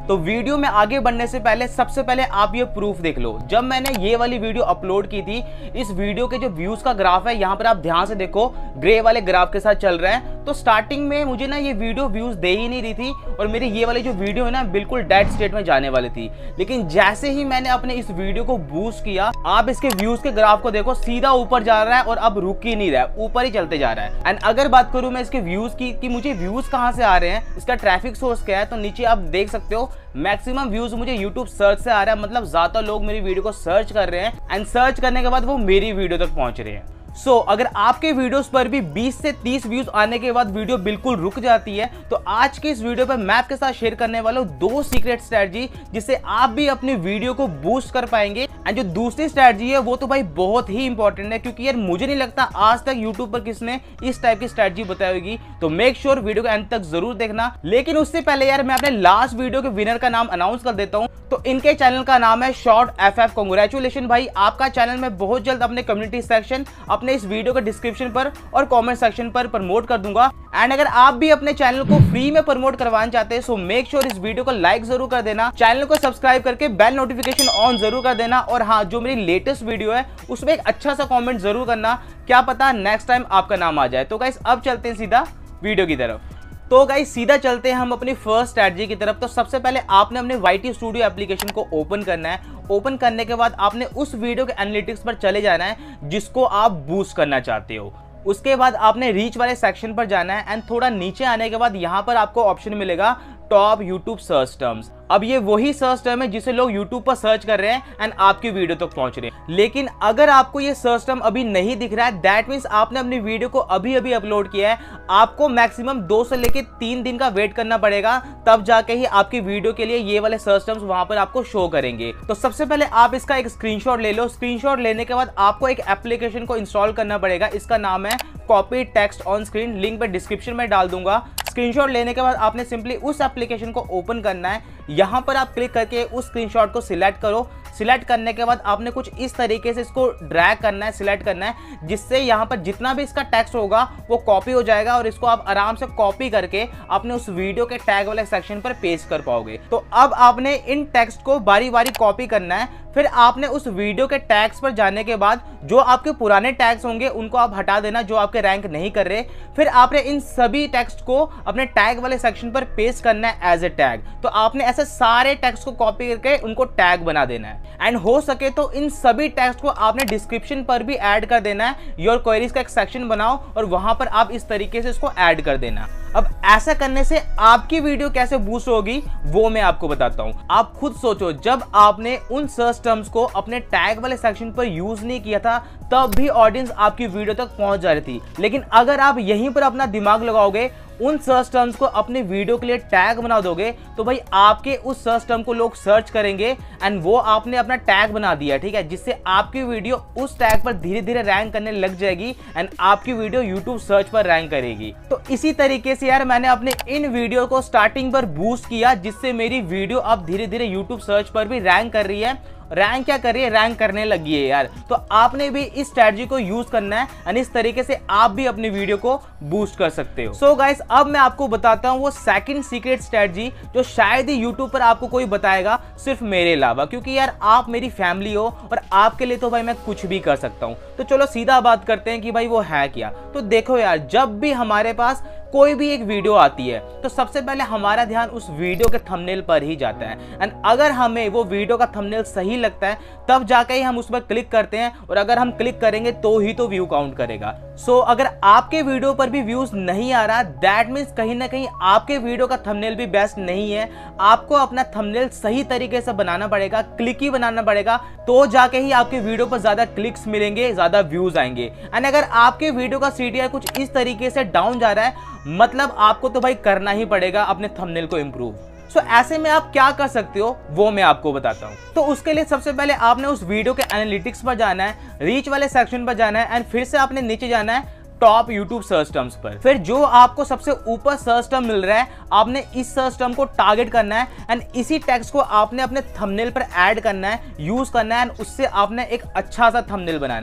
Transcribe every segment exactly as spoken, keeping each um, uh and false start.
तो वीडियो में आगे बढ़ने से पहले सबसे पहले आप ये प्रूफ देख लो। जब मैंने ये वाली वीडियो अपलोड की थी, इस वीडियो के जो व्यूज का ग्राफ है यहाँ पर आप ध्यान से देखो, ग्रे वाले ग्राफ के साथ चल रहा है। तो स्टार्टिंग में मुझे ना ये वीडियो व्यूज दे ही नहीं रही थी और मेरी ये वाली जो वीडियो है ना बिल्कुल डेड स्टेट में जाने वाली थी। लेकिन जैसे ही मैंने अपने इस वीडियो को बूस्ट किया, आप इसके व्यूज के ग्राफ को देखो, सीधा ऊपर जा रहा है और अब रुक ही नहीं रहा है, ऊपर ही चलते जा रहा है। एंड अगर बात करूं मैं इसके व्यूज की कि मुझे व्यूज कहां से आ रहे हैं, इसका ट्रैफिक सोर्स क्या है, तो नीचे आप देख सकते हो मैक्सिमम व्यूज मुझे यूट्यूब सर्च से आ रहा है। मतलब ज्यादा लोग मेरी वीडियो को सर्च कर रहे हैं एंड सर्च करने के बाद वो मेरी वीडियो तक पहुंच रहे हैं। सो so, अगर आपके वीडियोस पर भी बीस से तीस व्यूज आने के बाद वीडियो बिल्कुल रुक जाती है, तो आज के इस वीडियो पर मैं आपके साथ शेयर करने वाला हूं दो सीक्रेट स्ट्रेटजी जिससे आप भी अपनी वीडियो को बूस्ट कर पाएंगे। एंड जो दूसरी स्ट्रेटजी है वो तो भाई बहुत ही इंपॉर्टेंट है, क्योंकि यार मुझे नहीं लगता आज तक यूट्यूब पर किसने इस टाइप की स्ट्रेटजी बताई होगी। तो मेक श्योर वीडियो के अंत तक जरूर देखना। लेकिन उससे पहले यार मैं अपने लास्ट वीडियो के विनर का नाम अनाउंस कर देता हूँ। तो इनके चैनल का नाम है शॉर्ट एफ एफ। कांग्रेचुलेशन भाई, आपका चैनल में बहुत जल्द अपने कम्युनिटी सेक्शन, अपने इस वीडियो के डिस्क्रिप्शन पर और कमेंट सेक्शन पर प्रमोट कर दूंगा। एंड अगर आप भी अपने चैनल को फ्री में प्रमोट करवाना चाहते हैं, सो मेक श्योर इस वीडियो को लाइक जरूर कर देना, चैनल को सब्सक्राइब करके बेल नोटिफिकेशन ऑन जरूर कर देना। और हाँ, जो मेरी लेटेस्ट वीडियो है उसमें एक अच्छा सा कमेंट जरूर करना, क्या पता नेक्स्ट टाइम आपका नाम आ जाए। तो गाइस अब चलते हैं सीधा वीडियो की तरफ। तो गाइस सीधा चलते हैं हम अपनी फर्स्ट स्ट्रेटजी की तरफ। तो सबसे पहले आपने अपने वाई टी स्टूडियो एप्लीकेशन को ओपन करना है। ओपन करने के बाद आपने उस वीडियो के एनालिटिक्स पर चले जाना है जिसको आप बूस्ट करना चाहते हो। उसके बाद आपने रीच वाले सेक्शन पर जाना है एंड थोड़ा नीचे आने के बाद यहाँ पर आपको ऑप्शन मिलेगा टॉप यूट्यूब सर्च टर्म्स। अब ये वही सर्च टर्म है जिसे लोग यूट्यूब पर सर्च कर रहे हैं एंड आपकी वीडियो तक पहुंच रहे हैं। लेकिन अगर आपको ये सर्च टर्म अभी नहीं दिख रहा है, दैट मीन्स आपने अपनी वीडियो को अभी अभी अपलोड किया है, आपको मैक्सिमम दो से लेकर तीन दिन का वेट करना पड़ेगा, तब जाके ही आपकी वीडियो के लिए ये वाले सर्च टर्म्स वहां पर आपको शो करेंगे। तो सबसे पहले आप इसका एक स्क्रीनशॉट ले लो। स्क्रीनशॉट लेने के बाद आपको एक एप्लीकेशन को इंस्टॉल करना पड़ेगा। इसका नाम है copy text on screen, link मैं डिस्क्रिप्शन में डाल दूंगा। स्क्रीनशॉट लेने के बाद आपने सिंपली उस एप्लीकेशन को ओपन करना है। यहां पर आप क्लिक करके उस स्क्रीनशॉट को सिलेक्ट करो। सिलेक्ट करने के बाद आपने कुछ इस तरीके से इसको ड्रैग करना है, सिलेक्ट करना है, जिससे यहाँ पर जितना भी इसका टेक्स्ट होगा वो कॉपी हो जाएगा और इसको आप आराम से कॉपी करके अपने उस वीडियो के टैग वाले सेक्शन पर पेस्ट कर पाओगे। तो अब आपने इन टेक्स्ट को बारी बारी कॉपी करना है। फिर आपने उस वीडियो के टैग्स पर जाने के बाद जो आपके पुराने टैग्स होंगे उनको आप हटा देना, जो आपके रैंक नहीं कर रहे। फिर आपने इन सभी टेक्स्ट को अपने टैग वाले सेक्शन पर पेस्ट करना है एज ए टैग। तो आपने ऐसे सारे टेक्स्ट को कॉपी करके उनको टैग बना देना है। एंड हो सके तो इन सभी टेक्स्ट को आपने डिस्क्रिप्शन पर भी ऐड कर देना है। योर क्वेरीज का एक सेक्शन बनाओ और वहां पर आप इस तरीके से इसको ऐड कर देना। अब ऐसा करने से आपकी वीडियो कैसे बूस्ट होगी वो मैं आपको बताता हूं। आप खुद सोचो, जब आपने उन सर्च टर्म्स को अपने टैग वाले सेक्शन पर यूज नहीं किया था, तब भी ऑडियंस आपकी वीडियो तक पहुंच जा रही थी। लेकिन अगर आप यहीं पर अपना दिमाग लगाओगे, उन सर्च टर्म्स को अपने वीडियो के लिए टैग बना दोगे, तो भाई आपके उस सर्च टर्म को लोग सर्च करेंगे एंड वो आपने अपना टैग बना दिया, ठीक है, जिससे आपकी वीडियो उस टैग पर धीरे धीरे रैंक करने लग जाएगी एंड आपकी वीडियो यूट्यूब सर्च पर रैंक करेगी। तो इसी तरीके से यार मैंने अपने इन वीडियो को स्टार्टिंग पर बूस्ट किया, जिससे मेरी वीडियो अब धीरे धीरे यूट्यूब सर्च पर भी रैंक कर रही है। रैंक क्या कर रही है, रैंक करने लगी है यार। तो आपने भी इस स्ट्रेटजी को यूज करना है और इस तरीके से आप भी अपनी वीडियो को बूस्ट कर सकते हो। सो गाइस अब मैं आपको बताता हूं वो सेकंड सीक्रेट स्ट्रेटजी जो शायद ही यूट्यूब पर आपको कोई बताएगा सिर्फ मेरे अलावा, क्योंकि यार आप मेरी फैमिली हो और आपके लिए तो भाई मैं कुछ भी कर सकता हूं। तो चलो सीधा बात करते हैं कि भाई वो है क्या। तो देखो यार, जब भी हमारे पास कोई भी एक वीडियो आती है तो सबसे पहले हमारा ध्यान उस वीडियो के थंबनेल पर ही जाता है। एंड अगर हमें वो वीडियो का थंबनेल सही लगता है तब जाके ही हम उस पर क्लिक करते हैं, और अगर हम क्लिक करेंगे तो ही तो व्यू काउंट करेगा। सो so, अगर आपके वीडियो पर भी व्यूज नहीं आ रहा, दैट मीन्स कहीं ना कहीं आपके वीडियो का थंबनेल भी बेस्ट नहीं है। आपको अपना थंबनेल सही तरीके से बनाना पड़ेगा, क्लिकी बनाना पड़ेगा, तो जाके ही आपके वीडियो पर ज्यादा क्लिक्स मिलेंगे, ज्यादा व्यूज आएंगे। एंड अगर आपके वीडियो का सी टी आर कुछ इस तरीके से डाउन जा रहा है, मतलब आपको तो भाई करना ही पड़ेगा अपने थंबनेल को इंप्रूव। सो so, ऐसे में आप क्या कर सकते हो वो मैं आपको बताता हूँ। तो उसके लिए सबसे पहले आपने उस वीडियो के एनालिटिक्स पर जाना है, रीच वाले सेक्शन पर जाना है एंड फिर से आपने नीचे जाना है टॉप यूट्यूब सर्च टर्म्स पर। फिर जो आपको सबसे ऊपर सर्च टर्म मिल रहा है, आपने इस सर्च टर्म को टारगेट करना है एंड इसी टेक्स्ट को आपने अपने थंबनेल पर ऐड करना है, यूज करना है एंड उससे आपने एक अच्छा सा थंबनेल बनाना है।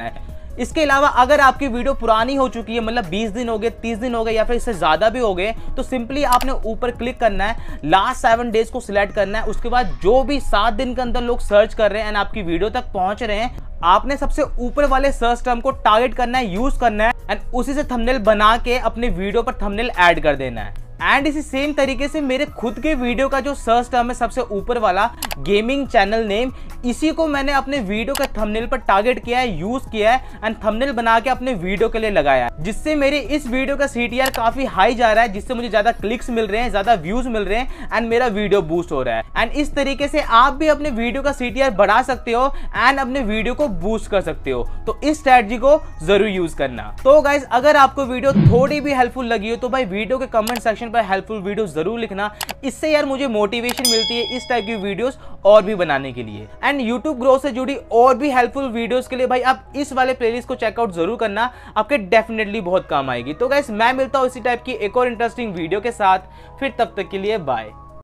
इसके अलावा अगर आपकी वीडियो पुरानी हो चुकी है, मतलब बीस दिन हो गए, तीस दिन हो गए या फिर इससे ज्यादा भी हो गए, तो सिंपली आपने ऊपर क्लिक करना है, लास्ट सेवन डेज को सिलेक्ट करना है। उसके बाद जो भी सात दिन के अंदर लोग सर्च कर रहे हैं एंड आपकी वीडियो तक पहुंच रहे हैं, आपने सबसे ऊपर वाले सर्च टर्म को टारगेट करना है, यूज करना है एंड उसी से थंबनेल बना के अपने वीडियो पर थंबनेल ऐड कर देना है। एंड इसी सेम तरीके से मेरे खुद के वीडियो का जो सर्च टर्म है सबसे ऊपर वाला, गेमिंग चैनल नेम, इसी को मैंने अपने वीडियो के थंबनेल पर टारगेट किया है, यूज किया है एंड थंबनेल बना के अपने वीडियो के लिए लगाया है, जिससे मेरे इस वीडियो का सीटीआर काफी हाई जा रहा है, जिससे मुझे ज्यादा क्लिक्स मिल रहे हैं, ज्यादा व्यूज मिल रहे हैं एंड मेरा वीडियो बूस्ट हो रहा है। एंड इस तरीके से आप भी अपने वीडियो का सीटीआर बढ़ा सकते हो एंड अपने वीडियो को बूस्ट कर सकते हो। तो इस स्ट्रेटजी को जरूर यूज करना। तो गाइज, अगर आपको वीडियो थोड़ी भी हेल्पफुल लगी हो तो भाई वीडियो के कमेंट सेक्शन पर हेल्पफुल वीडियो जरूर लिखना। इससे यार मुझे मोटिवेशन मिलती है इस टाइप की वीडियोस और भी बनाने के लिए। एंड यूट्यूब ग्रोथ से जुड़ी और भी हेल्पफुल वीडियोस के लिए भाई आप इस वाले प्लेलिस्ट को चेकआउट जरूर करना, आपके डेफिनेटली बहुत काम आएगी। तो गाइस, मैं मिलता हूं इसी टाइप की एक और इंटरेस्टिंग वीडियो के साथ, फिर तब तक के लिए बाय।